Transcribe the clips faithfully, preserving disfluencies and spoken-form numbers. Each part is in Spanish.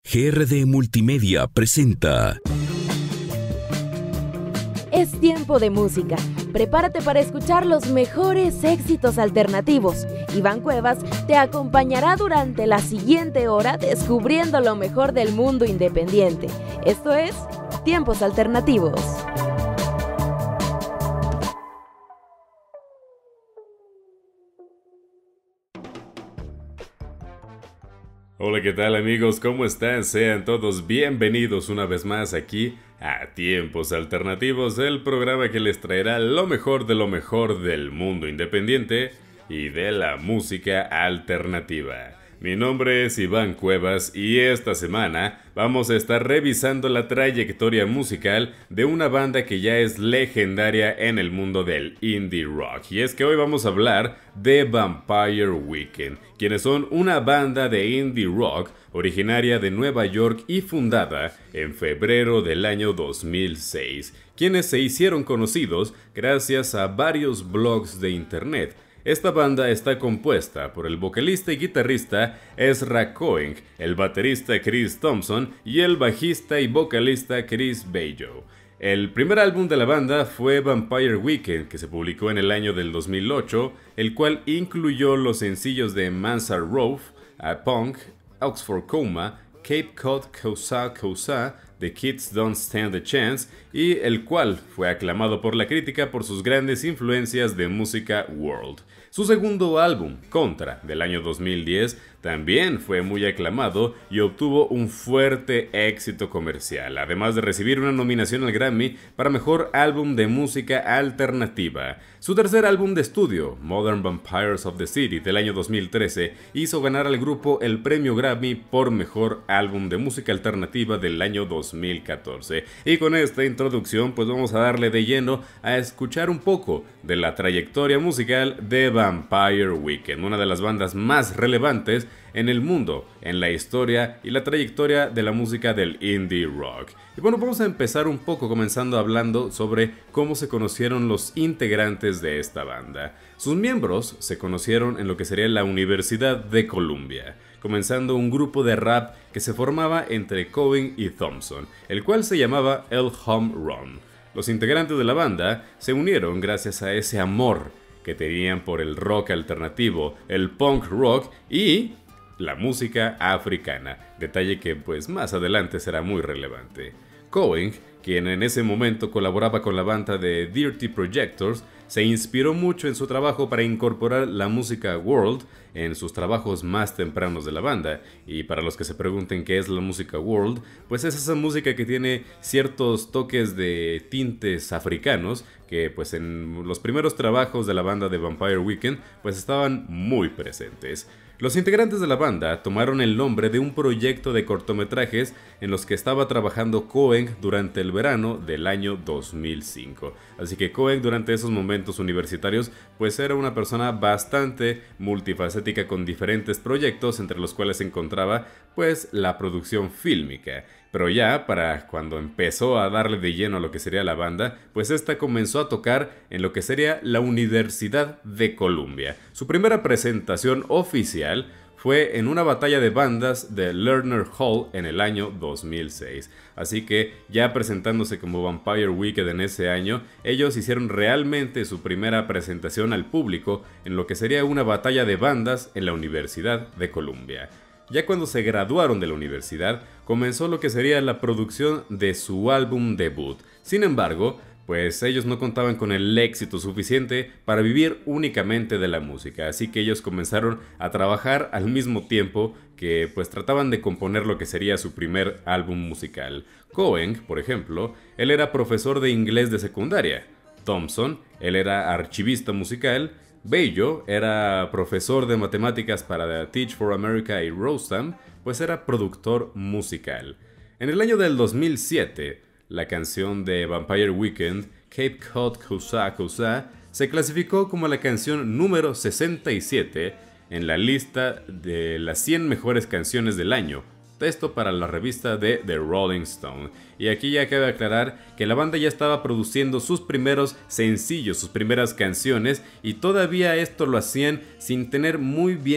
G R D Multimedia presenta. Es tiempo de música. Prepárate para escuchar los mejores éxitos alternativos. Iván Cuevas te acompañará durante la siguiente hora descubriendo lo mejor del mundo independiente. Esto es Tiempos Alternativos. Hola, ¿qué tal amigos? ¿Cómo están? Sean todos bienvenidos una vez más aquí a Tiempos Alternativos, el programa que les traerá lo mejor de lo mejor del mundo independiente y de la música alternativa. Mi nombre es Iván Cuevas y esta semana vamos a estar revisando la trayectoria musical de una banda que ya es legendaria en el mundo del indie rock. Y es que hoy vamos a hablar de Vampire Weekend, quienes son una banda de indie rock originaria de Nueva York y fundada en febrero del año dos mil seis, quienes se hicieron conocidos gracias a varios blogs de internet. Esta banda está compuesta por el vocalista y guitarrista Ezra Cohen, el baterista Chris Thompson y el bajista y vocalista Chris Bello. El primer álbum de la banda fue Vampire Weekend, que se publicó en el año del dos mil ocho, el cual incluyó los sencillos de Mansard Rove, A Punk, Oxford Coma, Cape Cod Cosa Cosa, The Kids Don't Stand a Chance, y el cual fue aclamado por la crítica por sus grandes influencias de música world. Su segundo álbum, Contra, del año dos mil diez, también fue muy aclamado y obtuvo un fuerte éxito comercial, además de recibir una nominación al Grammy para Mejor Álbum de Música Alternativa. Su tercer álbum de estudio, Modern Vampires of the City, del año dos mil trece, hizo ganar al grupo el premio Grammy por Mejor Álbum de Música Alternativa del año dos mil catorce. Y con esta introducción pues vamos a darle de lleno a escuchar un poco de la trayectoria musical de Vampire Weekend, una de las bandas más relevantes en el mundo, en la historia y la trayectoria de la música del indie rock. Y bueno, vamos a empezar un poco comenzando hablando sobre cómo se conocieron los integrantes de esta banda. Sus miembros se conocieron en lo que sería la Universidad de Columbia, comenzando un grupo de rap que se formaba entre Cohen y Thompson, el cual se llamaba El Home Run. Los integrantes de la banda se unieron gracias a ese amor que tenían por el rock alternativo, el punk rock y la música africana, detalle que pues más adelante será muy relevante. Cohen, quien en ese momento colaboraba con la banda de Dirty Projectors, se inspiró mucho en su trabajo para incorporar la música world en sus trabajos más tempranos de la banda. Y para los que se pregunten qué es la música world, pues es esa música que tiene ciertos toques de tintes africanos que pues en los primeros trabajos de la banda de Vampire Weekend pues estaban muy presentes. Los integrantes de la banda tomaron el nombre de un proyecto de cortometrajes en los que estaba trabajando Cohen durante el verano del año dos mil cinco. Así que Cohen durante esos momentos universitarios pues era una persona bastante multifacética con diferentes proyectos entre los cuales se encontraba pues la producción fílmica. Pero ya para cuando empezó a darle de lleno a lo que sería la banda, pues esta comenzó a tocar en lo que sería la Universidad de Columbia. Su primera presentación oficial fue en una batalla de bandas de Lerner Hall en el año dos mil seis. Así que ya presentándose como Vampire Weekend en ese año, ellos hicieron realmente su primera presentación al público en lo que sería una batalla de bandas en la Universidad de Columbia. Ya cuando se graduaron de la universidad, comenzó lo que sería la producción de su álbum debut. Sin embargo, pues ellos no contaban con el éxito suficiente para vivir únicamente de la música, así que ellos comenzaron a trabajar al mismo tiempo que pues trataban de componer lo que sería su primer álbum musical. Cohen, por ejemplo, él era profesor de inglés de secundaria. Thompson, él era archivista musical. Bello era profesor de matemáticas para Teach for America y Rostam, pues era productor musical. En el año del dos mil siete, la canción de Vampire Weekend, Cape Cod Cosa Cosa, se clasificó como la canción número sesenta y siete en la lista de las cien mejores canciones del año. Esto para la revista de The Rolling Stone. Y aquí ya cabe aclarar que la banda ya estaba produciendo sus primeros sencillos, sus primeras canciones, y todavía esto lo hacían sin tener muy bien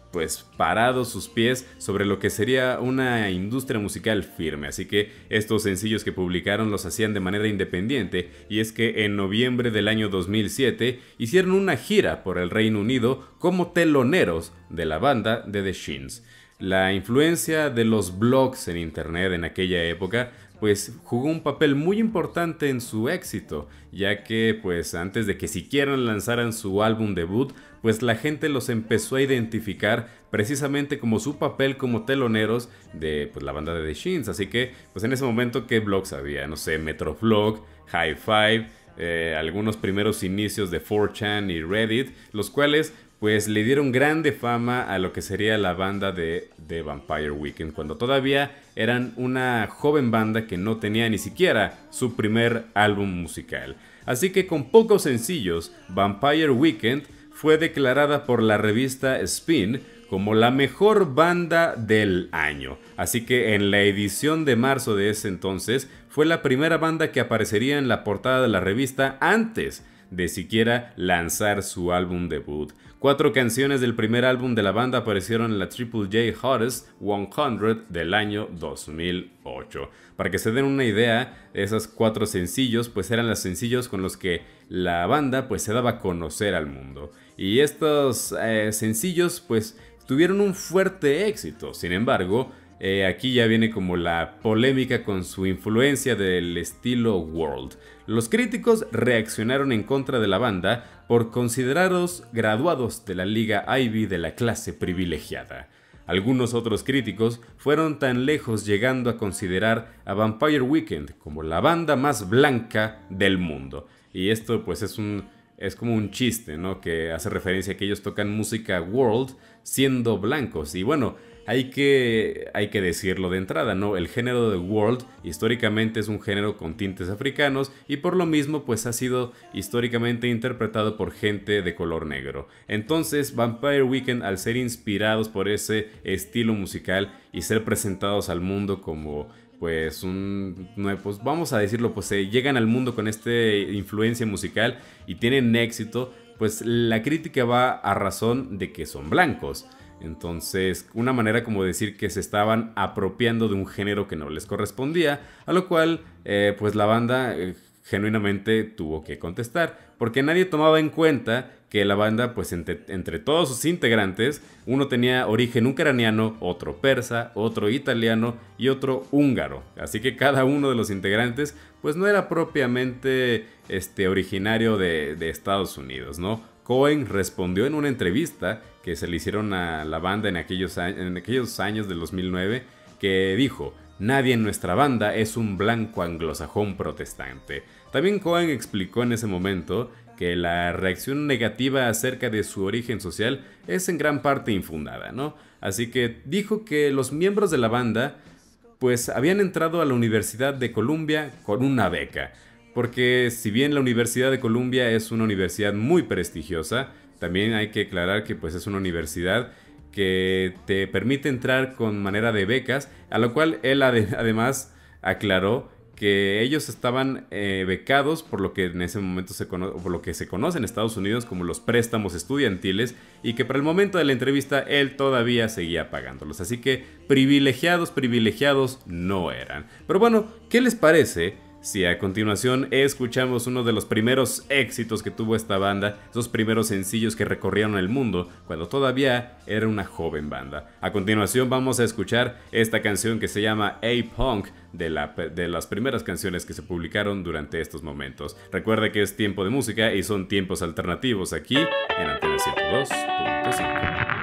pues parados sus pies sobre lo que sería una industria musical firme, así que estos sencillos que publicaron los hacían de manera independiente, y es que en noviembre del año dos mil siete hicieron una gira por el Reino Unido como teloneros de la banda de The Shins. La influencia de los blogs en internet en aquella época pues jugó un papel muy importante en su éxito, ya que pues antes de que siquiera lanzaran su álbum debut, pues la gente los empezó a identificar precisamente como su papel como teloneros de pues, la banda de The Shins. Así que pues en ese momento, ¿qué blogs había? No sé, Metroflog, High Five, eh, algunos primeros inicios de four chan y Reddit, los cuales pues le dieron grande fama a lo que sería la banda de, de Vampire Weekend, cuando todavía eran una joven banda que no tenía ni siquiera su primer álbum musical. Así que con pocos sencillos, Vampire Weekend fue declarada por la revista Spin como la mejor banda del año. Así que en la edición de marzo de ese entonces, fue la primera banda que aparecería en la portada de la revista antes de siquiera lanzar su álbum debut. Cuatro canciones del primer álbum de la banda aparecieron en la Triple J Hottest cien del año dos mil ocho. Para que se den una idea, esos cuatro sencillos pues eran los sencillos con los que la banda pues se daba a conocer al mundo. Y estos eh, sencillos pues tuvieron un fuerte éxito. Sin embargo, Eh, aquí ya viene como la polémica con su influencia del estilo world. Los críticos reaccionaron en contra de la banda por consideraros graduados de la liga Ivy de la clase privilegiada. Algunos otros críticos fueron tan lejos llegando a considerar a Vampire Weekend como la banda más blanca del mundo. Y esto pues es un... es como un chiste, ¿no? Que hace referencia a que ellos tocan música world siendo blancos. Y bueno, hay que, hay que decirlo de entrada, ¿no? El género de world históricamente es un género con tintes africanos y por lo mismo pues ha sido históricamente interpretado por gente de color negro. Entonces Vampire Weekend, al ser inspirados por ese estilo musical y ser presentados al mundo como pues un, pues vamos a decirlo, pues se llegan al mundo con esta influencia musical y tienen éxito, pues la crítica va a razón de que son blancos. Entonces, una manera como decir que se estaban apropiando de un género que no les correspondía, a lo cual eh, pues la banda eh, genuinamente tuvo que contestar, porque nadie tomaba en cuenta que la banda, pues entre, entre todos sus integrantes, uno tenía origen ucraniano, otro persa, otro italiano y otro húngaro. Así que cada uno de los integrantes, pues no era propiamente este, originario de, de Estados Unidos, ¿no? Cohen respondió en una entrevista que se le hicieron a la banda en aquellos, en aquellos años del dos mil nueve, que dijo: nadie en nuestra banda es un blanco anglosajón protestante. También Cohen explicó en ese momento que la reacción negativa acerca de su origen social es en gran parte infundada, ¿no? Así que dijo que los miembros de la banda pues habían entrado a la Universidad de Columbia con una beca. Porque si bien la Universidad de Columbia es una universidad muy prestigiosa, también hay que aclarar que pues es una universidad que te permite entrar con manera de becas, a lo cual él ade- además aclaró que ellos estaban eh, becados por lo que en ese momento se cono- por lo que se conoce en Estados Unidos como los préstamos estudiantiles, y que para el momento de la entrevista él todavía seguía pagándolos. Así que privilegiados, privilegiados no eran. Pero bueno, ¿qué les parece si a continuación escuchamos uno de los primeros éxitos que tuvo esta banda, esos primeros sencillos que recorrieron el mundo cuando todavía era una joven banda? A continuación vamos a escuchar esta canción que se llama A-Punk, de, la, de las primeras canciones que se publicaron durante estos momentos. Recuerda que es tiempo de música y son tiempos alternativos aquí en Antena ciento dos punto cinco.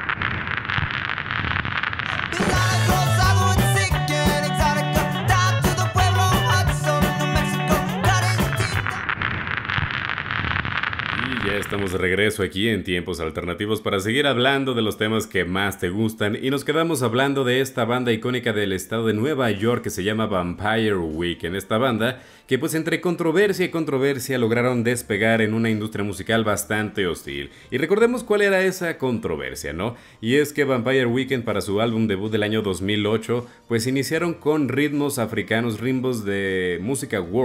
Ya estamos de regreso aquí en Tiempos Alternativos para seguir hablando de los temas que más te gustan, y nos quedamos hablando de esta banda icónica del estado de Nueva York que se llama Vampire Weekend. Esta banda que pues entre controversia y controversia lograron despegar en una industria musical bastante hostil. Y recordemos cuál era esa controversia, ¿no? Y es que Vampire Weekend, para su álbum debut del año dos mil ocho, pues iniciaron con ritmos africanos, ritmos de música world,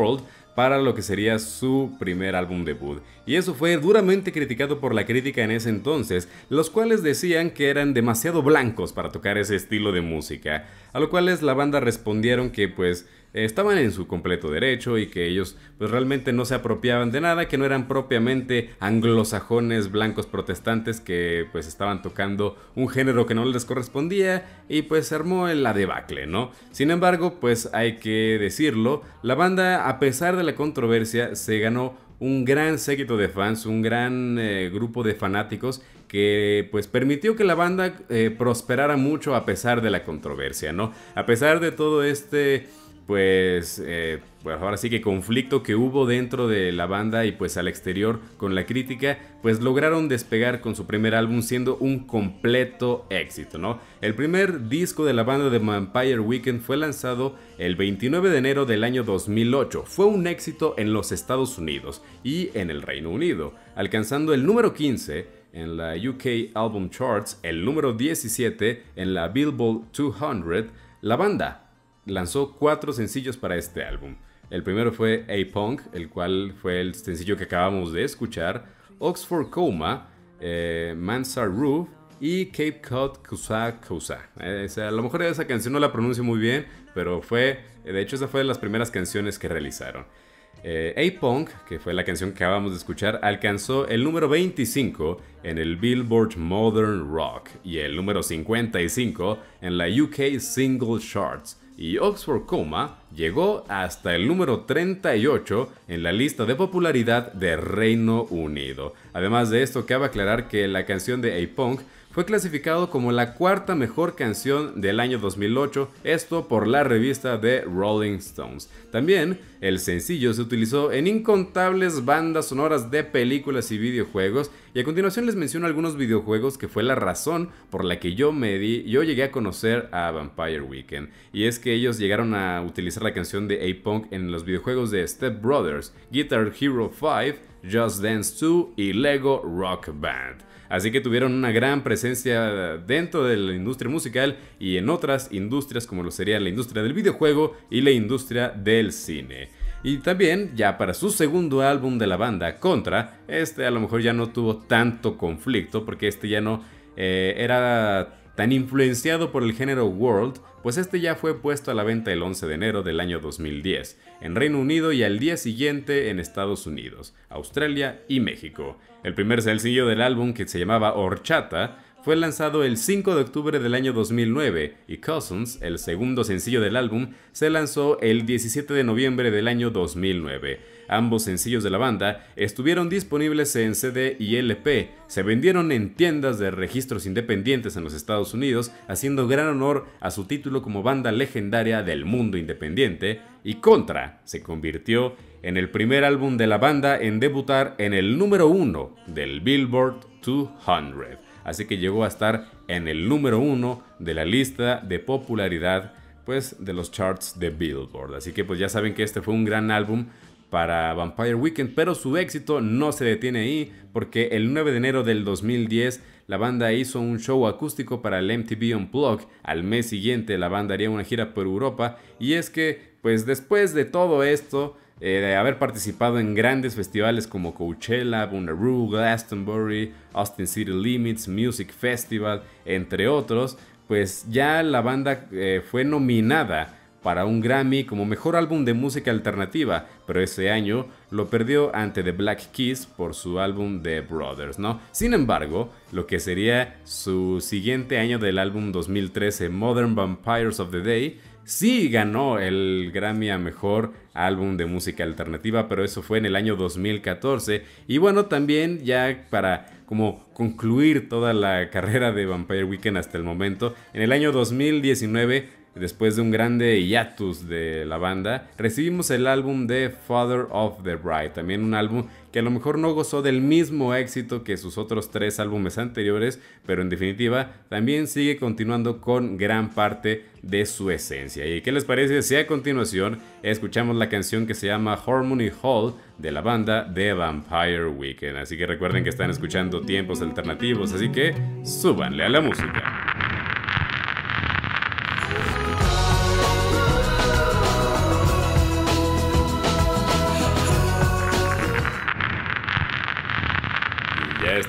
para lo que sería su primer álbum debut. Y eso fue duramente criticado por la crítica en ese entonces, los cuales decían que eran demasiado blancos para tocar ese estilo de música, a lo cual la banda respondieron que pues estaban en su completo derecho y que ellos pues realmente no se apropiaban de nada, que no eran propiamente anglosajones blancos protestantes que pues estaban tocando un género que no les correspondía, y pues se armó la debacle, ¿no? Sin embargo, pues hay que decirlo, la banda, a pesar de la controversia, se ganó un gran séquito de fans, un gran eh, grupo de fanáticos que pues permitió que la banda eh, prosperara mucho a pesar de la controversia, ¿no? A pesar de todo este pues, eh, pues ahora sí que conflicto que hubo dentro de la banda y pues al exterior con la crítica, pues lograron despegar con su primer álbum siendo un completo éxito, ¿no? El primer disco de la banda de Vampire Weekend fue lanzado el veintinueve de enero del año dos mil ocho. Fue un éxito en los Estados Unidos y en el Reino Unido, alcanzando el número quince en la U K Album Charts, el número diecisiete en la Billboard doscientos. La banda lanzó cuatro sencillos para este álbum. El primero fue A-Punk, el cual fue el sencillo que acabamos de escuchar, Oxford Coma, eh, Mansard Roof y Cape Cod Kusa Kusa. Eh, o sea, a lo mejor esa canción no la pronuncio muy bien, pero fue, de hecho esa fue de las primeras canciones que realizaron. Eh, A-Punk, que fue la canción que acabamos de escuchar, alcanzó el número veinticinco en el Billboard Modern Rock y el número cincuenta y cinco en la U K Single Charts. Y Oxford Coma llegó hasta el número treinta y ocho en la lista de popularidad de Reino Unido. Además de esto, cabe aclarar que la canción de A-Punk fue clasificado como la cuarta mejor canción del año dos mil ocho, esto por la revista de Rolling Stones. También el sencillo se utilizó en incontables bandas sonoras de películas y videojuegos, y a continuación les menciono algunos videojuegos que fue la razón por la que yo me di, yo llegué a conocer a Vampire Weekend, y es que ellos llegaron a utilizar la canción de A-Punk en los videojuegos de Step Brothers, Guitar Hero cinco, Just Dance dos y Lego Rock Band. Así que tuvieron una gran presencia dentro de la industria musical y en otras industrias como lo sería la industria del videojuego y la industria del cine. Y también, ya para su segundo álbum de la banda, Contra, este a lo mejor ya no tuvo tanto conflicto porque este ya no eh, era tan influenciado por el género world, pues este ya fue puesto a la venta el once de enero del año dos mil diez en Reino Unido y al día siguiente en Estados Unidos, Australia y México. El primer sencillo del álbum, que se llamaba Horchata, fue lanzado el cinco de octubre del año dos mil nueve y Cousins, el segundo sencillo del álbum, se lanzó el diecisiete de noviembre del año dos mil nueve. Ambos sencillos de la banda estuvieron disponibles en C D y L P, se vendieron en tiendas de registros independientes en los Estados Unidos, haciendo gran honor a su título como banda legendaria del mundo independiente, y Contra se convirtió en el primer álbum de la banda en debutar en el número uno del Billboard doscientos, así que llegó a estar en el número uno de la lista de popularidad pues de los charts de Billboard. Así que pues ya saben que este fue un gran álbum para Vampire Weekend, pero su éxito no se detiene ahí, porque el nueve de enero del dos mil diez la banda hizo un show acústico para el M T V Unplugged. Al mes siguiente la banda haría una gira por Europa, y es que pues después de todo esto, eh, de haber participado en grandes festivales como Coachella, Bonnaroo, Glastonbury, Austin City Limits, Music Festival, entre otros, pues ya la banda eh, fue nominada para un Grammy como mejor álbum de música alternativa, pero ese año lo perdió ante The Black Keys por su álbum The Brothers, ¿no? Sin embargo, lo que sería su siguiente año del álbum dos mil trece, Modern Vampires of the Day, sí ganó el Grammy a mejor álbum de música alternativa, pero eso fue en el año dos mil catorce. Y bueno, también ya para como concluir toda la carrera de Vampire Weekend hasta el momento, en el año dos mil diecinueve, después de un grande hiatus de la banda, recibimos el álbum de Father of the Bride, también un álbum que a lo mejor no gozó del mismo éxito que sus otros tres álbumes anteriores, pero en definitiva también sigue continuando con gran parte de su esencia. ¿Y qué les parece si a continuación escuchamos la canción que se llama Harmony Hall de la banda de Vampire Weekend? Así que recuerden que están escuchando Tiempos Alternativos, así que súbanle a la música.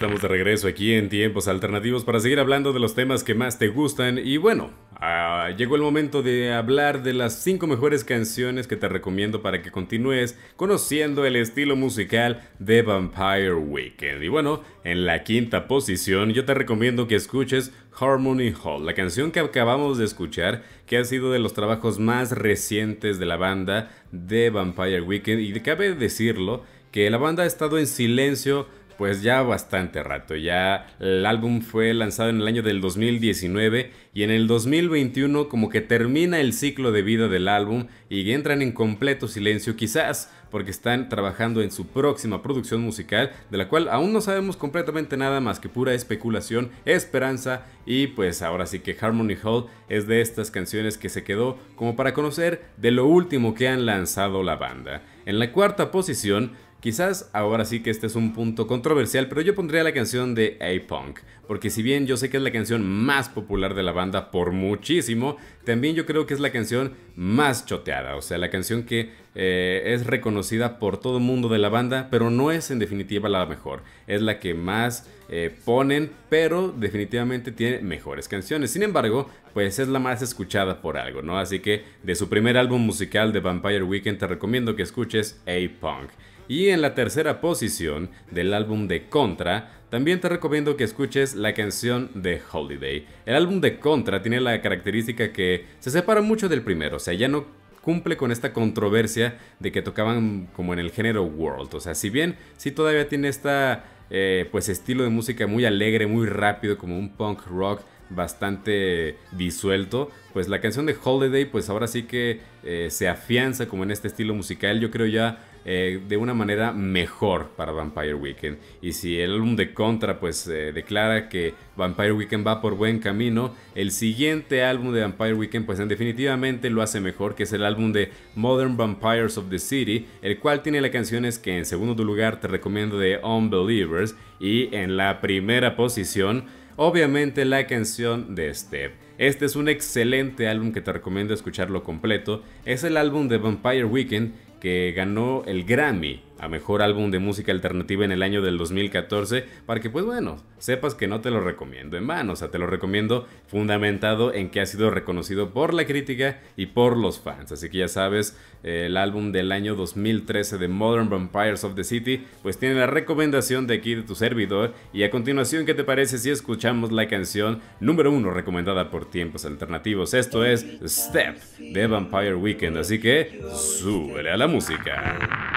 estamos de regreso aquí en Tiempos Alternativos para seguir hablando de los temas que más te gustan. Y bueno, uh, llegó el momento de hablar de las cinco mejores canciones que te recomiendo para que continúes conociendo el estilo musical de Vampire Weekend. Y bueno, en la quinta posición yo te recomiendo que escuches Harmony Hall, la canción que acabamos de escuchar, que ha sido de los trabajos más recientes de la banda de Vampire Weekend. Y cabe decirlo que la banda ha estado en silencio pues ya bastante rato. Ya el álbum fue lanzado en el año del dos mil diecinueve y en el dos mil veintiuno como que termina el ciclo de vida del álbum y entran en completo silencio, quizás porque están trabajando en su próxima producción musical, de la cual aún no sabemos completamente nada más que pura especulación, esperanza. Y pues ahora sí que Harmony Hall es de estas canciones que se quedó como para conocer de lo último que han lanzado la banda. En la cuarta posición, quizás ahora sí que este es un punto controversial, pero yo pondría la canción de A-Punk, porque si bien yo sé que es la canción más popular de la banda por muchísimo, también yo creo que es la canción más choteada, o sea, la canción que eh, es reconocida por todo el mundo de la banda, pero no es en definitiva la mejor, es la que más eh, ponen, pero definitivamente tiene mejores canciones. Sin embargo, pues es la más escuchada por algo, ¿no? Así que de su primer álbum musical de Vampire Weekend te recomiendo que escuches A-Punk. Y en la tercera posición del álbum de Contra, también te recomiendo que escuches la canción de Holiday. El álbum de Contra tiene la característica que se separa mucho del primero, o sea, ya no cumple con esta controversia de que tocaban como en el género world. O sea, si bien sí todavía tiene esta eh, pues estilo de música muy alegre, muy rápido, como un punk rock bastante disuelto, pues la canción de Holiday pues ahora sí que eh, se afianza como en este estilo musical, yo creo ya eh, de una manera mejor para Vampire Weekend. Y si el álbum de Contra pues eh, declara que Vampire Weekend va por buen camino, el siguiente álbum de Vampire Weekend pues en definitivamente lo hace mejor, que es el álbum de Modern Vampires of the City, el cual tiene las canciones que en segundo lugar te recomiendo de Unbelievers, y en la primera posición obviamente la canción de Step. Este es un excelente álbum que te recomiendo escucharlo completo. Es el álbum de Vampire Weekend que ganó el Grammy a Mejor Álbum de Música Alternativa en el año del dos mil catorce, para que pues bueno, sepas que no te lo recomiendo en vano, o sea, te lo recomiendo fundamentado en que ha sido reconocido por la crítica y por los fans. Así que ya sabes, eh, el álbum del año dos mil trece de Modern Vampires of the City pues tiene la recomendación de aquí de tu servidor. Y a continuación, ¿qué te parece si escuchamos la canción número uno recomendada por Tiempos Alternativos? Esto es Step de Vampire Weekend, así que súbele a la música.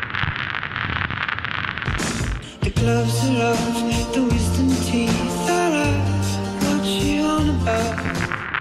The gloves of love, the wisdom teeth, I love what you on about.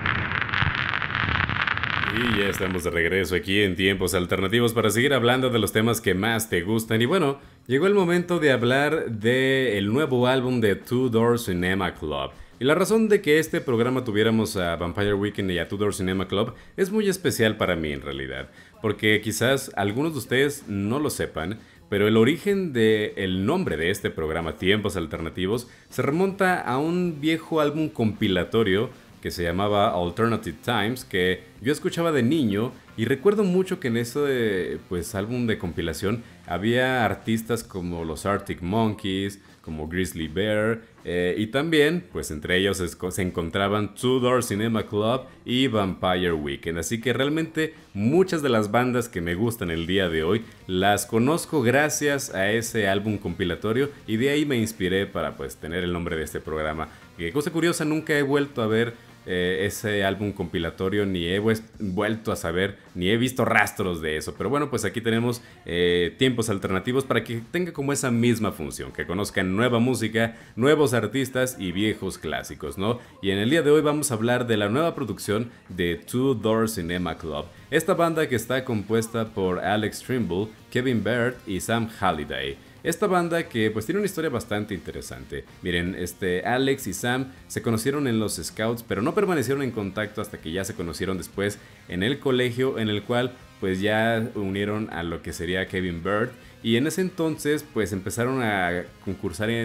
Y ya estamos de regreso aquí en Tiempos Alternativos para seguir hablando de los temas que más te gustan. Y bueno, llegó el momento de hablar del nuevo álbum de Two Door Cinema Club. Y la razón de que este programa tuviéramos a Vampire Weekend y a Two Door Cinema Club es muy especial para mí en realidad, porque quizás algunos de ustedes no lo sepan, pero el origen del nombre de este programa, Tiempos Alternativos, se remonta a un viejo álbum compilatorio que se llamaba Alternative Times, que yo escuchaba de niño, y recuerdo mucho que en ese pues, álbum de compilación había artistas como los Arctic Monkeys, como Grizzly Bear, eh, y también, pues entre ellos es, se encontraban Two Door Cinema Club y Vampire Weekend. Así que realmente muchas de las bandas que me gustan el día de hoy las conozco gracias a ese álbum compilatorio, y de ahí me inspiré para pues tener el nombre de este programa. Que cosa curiosa, nunca he vuelto a ver Eh, ese álbum compilatorio, ni he vuelto a saber, ni he visto rastros de eso. Pero bueno, pues aquí tenemos eh, Tiempos Alternativos para que tenga como esa misma función, que conozcan nueva música, nuevos artistas y viejos clásicos, ¿no? Y en el día de hoy vamos a hablar de la nueva producción de Two Door Cinema Club, esta banda que está compuesta por Alex Trimble, Kevin Baird y Sam Halliday. Esta banda que pues tiene una historia bastante interesante. Miren, este Alex y Sam se conocieron en los Scouts, pero no permanecieron en contacto hasta que ya se conocieron después en el colegio, en el cual pues ya unieron a lo que sería Kevin Baird, y en ese entonces pues empezaron a concursar en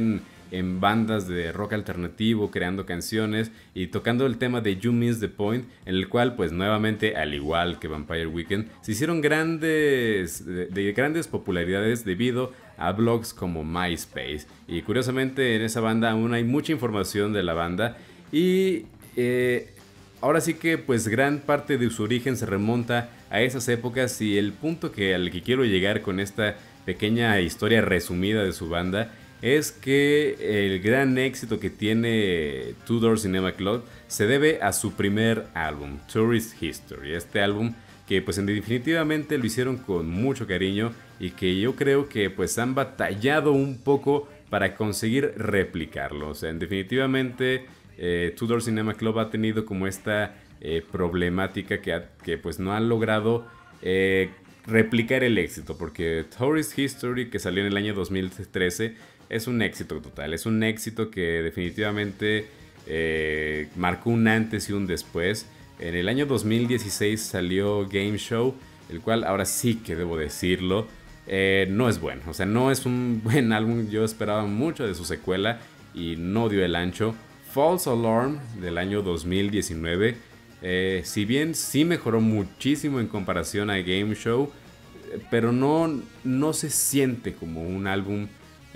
en bandas de rock alternativo, creando canciones y tocando el tema de You Miss the Point, en el cual pues nuevamente, al igual que Vampire Weekend, se hicieron grandes, de, de grandes popularidades debido a blogs como MySpace. Y curiosamente en esa banda aún hay mucha información de la banda y eh, ahora sí que pues gran parte de su origen se remonta a esas épocas, y el punto que, al que quiero llegar con esta pequeña historia resumida de su banda es que el gran éxito que tiene Two Door Cinema Club se debe a su primer álbum, Tourist History. Este álbum que pues definitivamente lo hicieron con mucho cariño y que yo creo que pues han batallado un poco para conseguir replicarlo. O sea, definitivamente eh, Two Door Cinema Club ha tenido como esta eh, problemática que, ha, que pues no han logrado eh, replicar el éxito, porque Tourist History, que salió en el año dos mil trece, es un éxito total, es un éxito que definitivamente eh, marcó un antes y un después. En el año dos mil dieciséis salió Game Show, el cual ahora sí que debo decirlo, eh, no es bueno, o sea, no es un buen álbum. Yo esperaba mucho de su secuela y no dio el ancho. False Alarm del año dos mil diecinueve, eh, si bien sí mejoró muchísimo en comparación a Game Show, pero no, no se siente como un álbum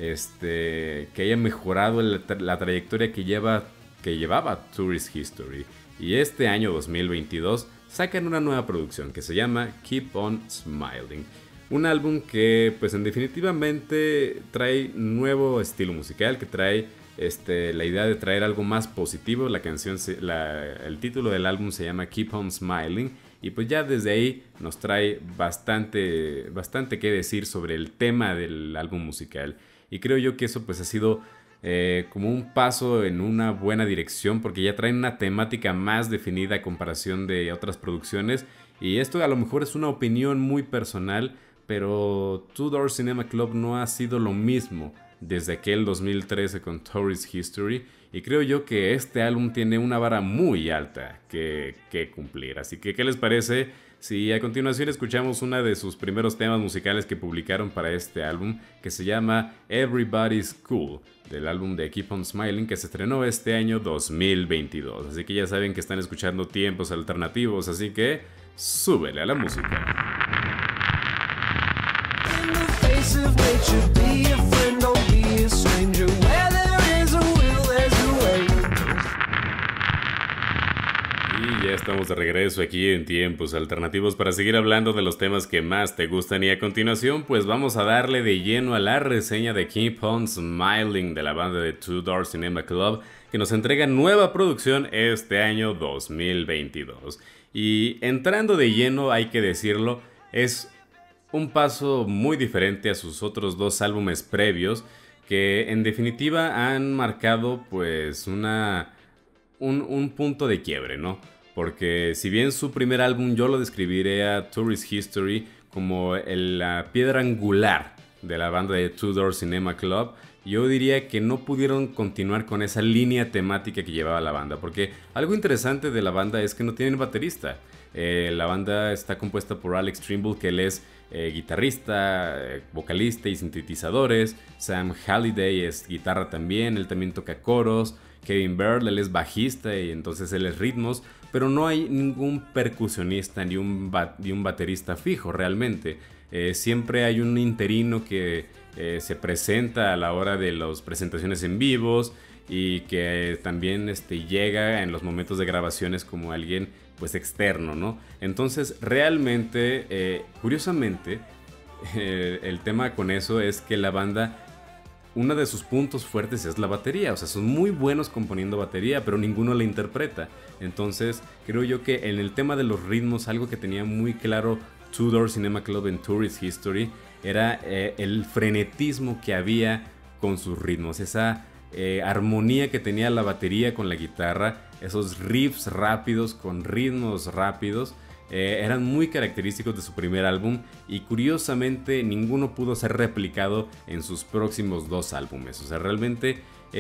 Este, que haya mejorado la, la trayectoria que, lleva, que llevaba Tourist History. Y este año dos mil veintidós sacan una nueva producción que se llama Keep On Smiling. Un álbum que pues en definitivamente trae nuevo estilo musical, que trae este, la idea de traer algo más positivo. La canción, la, el título del álbum se llama Keep On Smiling. Y pues ya desde ahí nos trae bastante, bastante que decir sobre el tema del álbum musical. Y creo yo que eso pues ha sido eh, como un paso en una buena dirección, porque ya traen una temática más definida a comparación de otras producciones. Y esto a lo mejor es una opinión muy personal, pero Two Door Cinema Club no ha sido lo mismo desde aquel dos mil trece con Tourist History. Y creo yo que este álbum tiene una vara muy alta que, que cumplir. Así que, ¿qué les parece si a continuación escuchamos uno de sus primeros temas musicales que publicaron para este álbum, que se llama Everybody's Cool, del álbum de Keep On Smiling, que se estrenó este año dos mil veintidós? Así que ya saben que están escuchando Tiempos Alternativos, así que súbele a la música. Y ya estamos de regreso aquí en Tiempos Alternativos para seguir hablando de los temas que más te gustan, y a continuación pues vamos a darle de lleno a la reseña de Keep On Smiling de la banda de Two Door Cinema Club, que nos entrega nueva producción este año dos mil veintidós. Y entrando de lleno, hay que decirlo, es un paso muy diferente a sus otros dos álbumes previos, que en definitiva han marcado pues una... Un, un punto de quiebre, ¿no? Porque si bien su primer álbum yo lo describiré a Tourist History como el, la piedra angular de la banda de Two Door Cinema Club, yo diría que no pudieron continuar con esa línea temática que llevaba la banda, porque algo interesante de la banda es que no tienen baterista. Eh, la banda está compuesta por Alex Trimble, que él es eh, guitarrista, eh, vocalista y sintetizadores. Sam Halliday es guitarra también, él también toca coros. Kevin Bird, él es bajista y entonces él es ritmos, pero no hay ningún percusionista ni un, ba ni un baterista fijo realmente. Eh, siempre hay un interino que eh, se presenta a la hora de las presentaciones en vivos y que eh, también este, llega en los momentos de grabaciones como alguien pues externo, ¿no? Entonces realmente, eh, curiosamente, eh, el tema con eso es que la banda, uno de sus puntos fuertes es la batería. O sea, son muy buenos componiendo batería, pero ninguno la interpreta. Entonces, creo yo que en el tema de los ritmos, algo que tenía muy claro Two Door Cinema Club en Tourist History era eh, el frenetismo que había con sus ritmos. Esa eh, armonía que tenía la batería con la guitarra. Esos riffs rápidos con ritmos rápidos. Eh, eran muy característicos de su primer álbum y curiosamente ninguno pudo ser replicado en sus próximos dos álbumes. O sea, realmente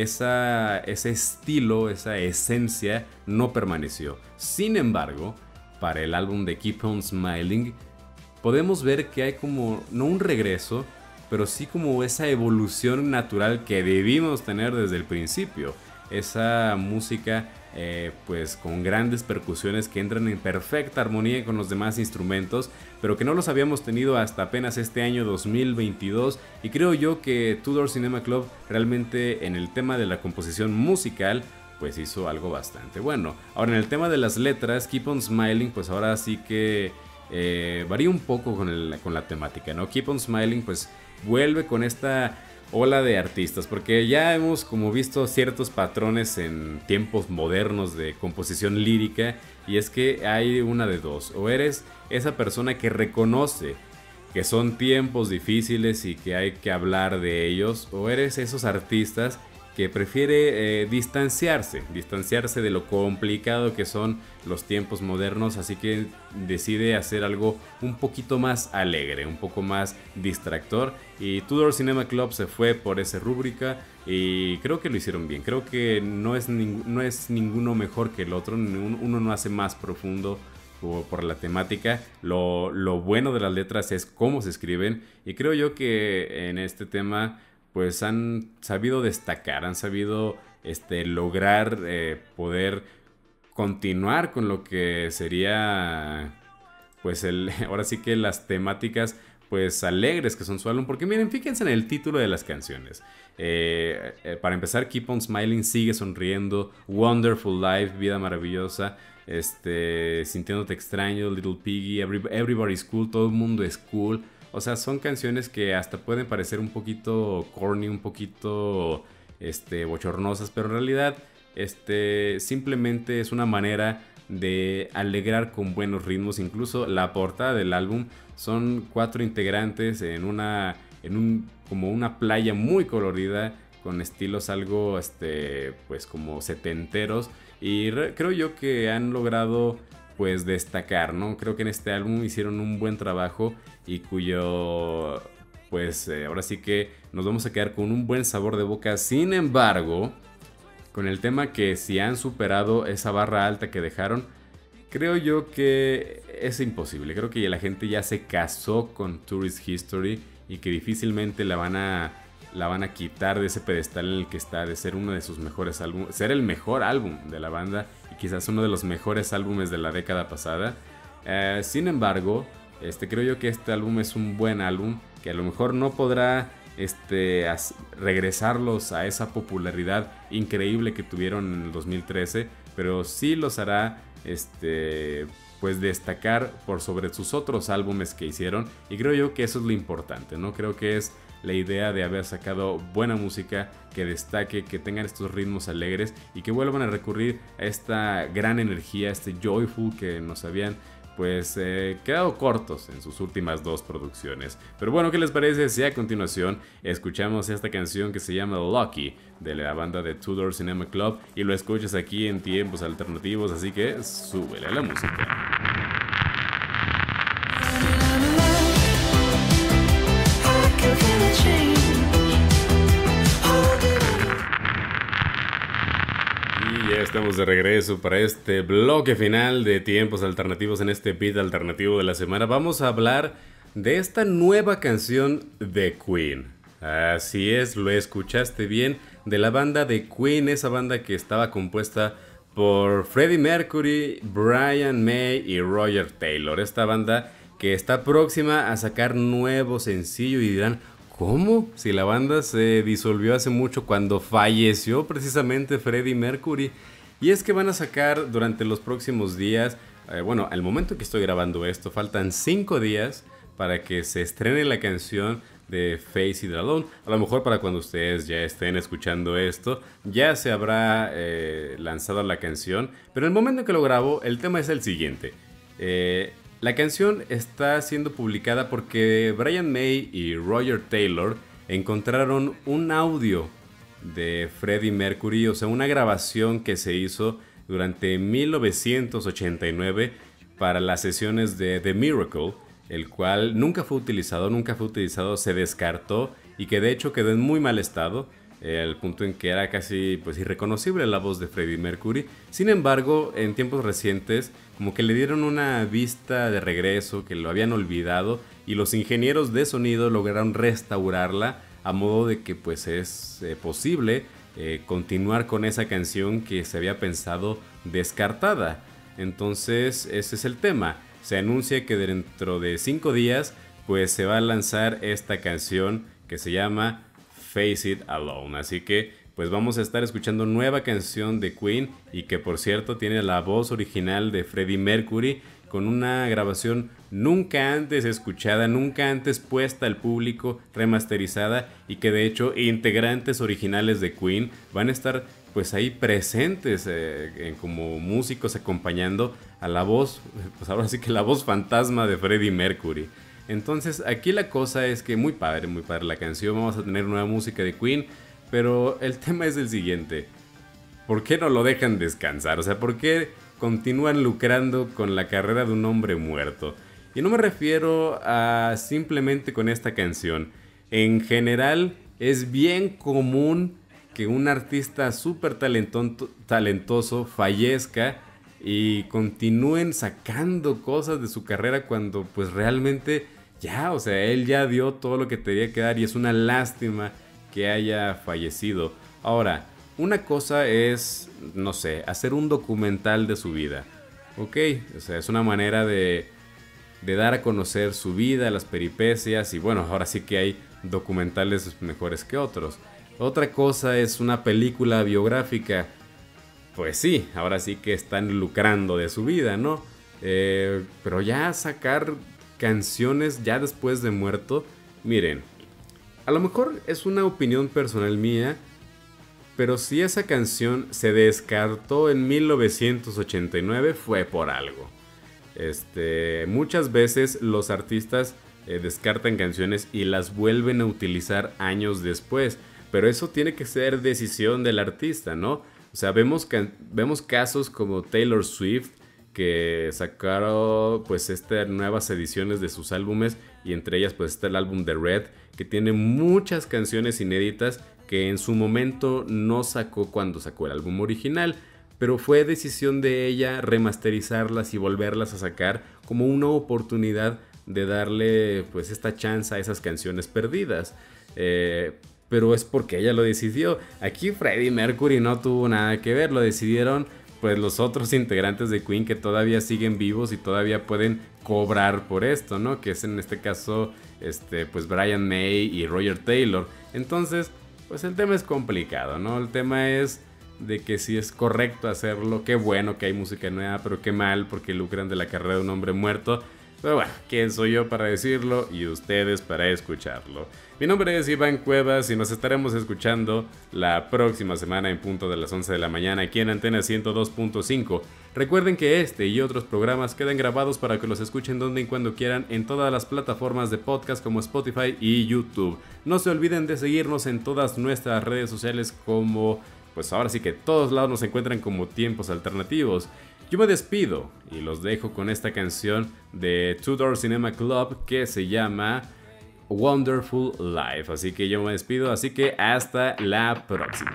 esa, ese estilo, esa esencia no permaneció. Sin embargo, para el álbum de Keep On Smiling podemos ver que hay como, no un regreso, pero sí como esa evolución natural que debimos tener desde el principio. Esa música eh, pues con grandes percusiones que entran en perfecta armonía con los demás instrumentos, pero que no los habíamos tenido hasta apenas este año dos mil veintidós. Y creo yo que Tudor Cinema Club realmente en el tema de la composición musical pues hizo algo bastante bueno. Ahora en el tema de las letras, Keep on Smiling pues ahora sí que eh, varía un poco con, el, con la temática, ¿no? Keep on Smiling pues vuelve con esta ola de artistas, porque ya hemos como visto ciertos patrones en tiempos modernos de composición lírica, y es que hay una de dos: o eres esa persona que reconoce que son tiempos difíciles y que hay que hablar de ellos, o eres esos artistas que prefiere eh, distanciarse, distanciarse de lo complicado que son los tiempos modernos, así que decide hacer algo un poquito más alegre, un poco más distractor, y Tudor Cinema Club se fue por esa rúbrica y creo que lo hicieron bien. Creo que no es, ning- no es ninguno mejor que el otro, uno no hace más profundo por, por la temática. Lo, lo bueno de las letras es cómo se escriben, y creo yo que en este tema pues han sabido destacar, han sabido este, lograr eh, poder continuar con lo que sería pues el, ahora sí que las temáticas pues alegres que son su álbum, porque miren, fíjense en el título de las canciones. Eh, eh, para empezar, Keep on Smiling, sigue sonriendo, Wonderful Life, vida maravillosa, este, sintiéndote extraño, Little Piggy, Every, Everybody's Cool, todo el mundo es cool. O sea, son canciones que hasta pueden parecer un poquito corny, un poquito este, bochornosas, pero en realidad este, simplemente es una manera de alegrar con buenos ritmos. Incluso la portada del álbum son cuatro integrantes en una, en un, como una playa muy colorida, con estilos algo este, pues como setenteros, y re, creo yo que han logrado pues destacar, ¿no? Creo que en este álbum hicieron un buen trabajo, y cuyo pues eh, ahora sí que nos vamos a quedar con un buen sabor de boca. Sin embargo, con el tema que si han superado esa barra alta que dejaron, creo yo que es imposible. Creo que la gente ya se casó con Tourist History y que difícilmente la van a la van a quitar de ese pedestal en el que está, de ser uno de sus mejores álbumes, ser el mejor álbum de la banda y quizás uno de los mejores álbumes de la década pasada. Eh, sin embargo, este, creo yo que este álbum es un buen álbum, que a lo mejor no podrá este, as, regresarlos a esa popularidad increíble que tuvieron en el dos mil trece, pero sí los hará este, pues destacar por sobre sus otros álbumes que hicieron, y creo yo que eso es lo importante, ¿no? Creo que es la idea de haber sacado buena música que destaque, que tengan estos ritmos alegres y que vuelvan a recurrir a esta gran energía, a este joyful que nos habían pues eh, quedado cortos en sus últimas dos producciones. Pero bueno, ¿qué les parece si a continuación escuchamos esta canción que se llama Lucky de la banda de Tudor Cinema Club, y lo escuchas aquí en Tiempos Alternativos, así que súbele a la música. Y ya estamos de regreso para este bloque final de Tiempos Alternativos. En este beat alternativo de la semana vamos a hablar de esta nueva canción de Queen. Así es, lo escuchaste bien, de la banda de Queen, esa banda que estaba compuesta por Freddie Mercury, Brian May y Roger Taylor. Esta banda que está próxima a sacar nuevo sencillo, y dirán, ¿cómo? Si la banda se disolvió hace mucho, cuando falleció precisamente Freddie Mercury. Y es que van a sacar durante los próximos días, eh, bueno, al momento que estoy grabando esto, faltan cinco días para que se estrene la canción de Face It Alone. A lo mejor para cuando ustedes ya estén escuchando esto, ya se habrá eh, lanzado la canción. Pero en el momento en que lo grabo, el tema es el siguiente. Eh... La canción está siendo publicada porque Brian May y Roger Taylor encontraron un audio de Freddie Mercury, o sea, una grabación que se hizo durante mil novecientos ochenta y nueve para las sesiones de The Miracle, el cual nunca fue utilizado, nunca fue utilizado, se descartó, y que de hecho quedó en muy mal estado. eh, al punto en que era casi pues irreconocible la voz de Freddie Mercury. Sin embargo, en tiempos recientes como que le dieron una vista de regreso, que lo habían olvidado, y los ingenieros de sonido lograron restaurarla a modo de que pues es eh, posible eh, continuar con esa canción que se había pensado descartada. Entonces ese es el tema. Se anuncia que dentro de cinco días pues se va a lanzar esta canción que se llama Face It Alone. Así que pues vamos a estar escuchando nueva canción de Queen, y que por cierto tiene la voz original de Freddie Mercury, con una grabación nunca antes escuchada, nunca antes puesta al público, remasterizada, y que de hecho integrantes originales de Queen van a estar pues ahí presentes eh, como músicos acompañando a la voz, pues ahora sí que la voz fantasma de Freddie Mercury. Entonces aquí la cosa es que muy padre, muy padre la canción, vamos a tener nueva música de Queen, pero el tema es el siguiente: ¿por qué no lo dejan descansar? O sea, ¿por qué continúan lucrando con la carrera de un hombre muerto? Y no me refiero a simplemente con esta canción. En general es bien común que un artista súper talentoso fallezca y continúen sacando cosas de su carrera cuando pues realmente ya, o sea, él ya dio todo lo que tenía que dar, y es una lástima que haya fallecido. Ahora, una cosa es, no sé, hacer un documental de su vida. Ok, o sea, es una manera de, de dar a conocer su vida, las peripecias, y bueno, ahora sí que hay documentales mejores que otros. Otra cosa es una película biográfica. Pues sí, ahora sí que están lucrando de su vida, ¿no? Eh, pero ya sacar canciones ya después de muerto, miren, a lo mejor es una opinión personal mía, pero si esa canción se descartó en mil novecientos ochenta y nueve fue por algo. Este, muchas veces los artistas eh, descartan canciones y las vuelven a utilizar años después, pero eso tiene que ser decisión del artista, ¿no? O sea, vemos, vemos casos como Taylor Swift, que sacaron pues estas nuevas ediciones de sus álbumes, y entre ellas pues está el álbum de Red, que tiene muchas canciones inéditas que en su momento no sacó cuando sacó el álbum original, pero fue decisión de ella remasterizarlas y volverlas a sacar como una oportunidad de darle pues esta chance a esas canciones perdidas. Eh, pero es porque ella lo decidió. Aquí Freddie Mercury no tuvo nada que ver, lo decidieron pues los otros integrantes de Queen, que todavía siguen vivos y todavía pueden cobrar por esto, ¿no? Que es en este caso este, pues Brian May y Roger Taylor. Entonces pues el tema es complicado, ¿no? El tema es de que si es correcto hacerlo, qué bueno que hay música nueva, pero qué mal porque lucran de la carrera de un hombre muerto. Pero bueno, ¿quién soy yo para decirlo y ustedes para escucharlo? Mi nombre es Iván Cuevas y nos estaremos escuchando la próxima semana en punto de las once de la mañana aquí en Antena ciento dos punto cinco. Recuerden que este y otros programas quedan grabados para que los escuchen donde y cuando quieran en todas las plataformas de podcast como Spotify y YouTube. No se olviden de seguirnos en todas nuestras redes sociales, como pues ahora sí que todos lados nos encuentran como Tiempos Alternativos. Yo me despido y los dejo con esta canción de Two Door Cinema Club que se llama Wonderful Life. Así que yo me despido, así que hasta la próxima.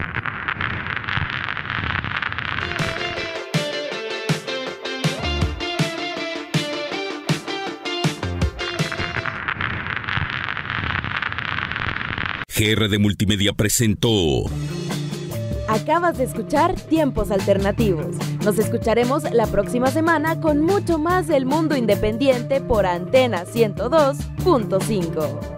G R de Multimedia presentó. Acabas de escuchar Tiempos Alternativos. Nos escucharemos la próxima semana con mucho más del mundo independiente por Antena ciento dos punto cinco.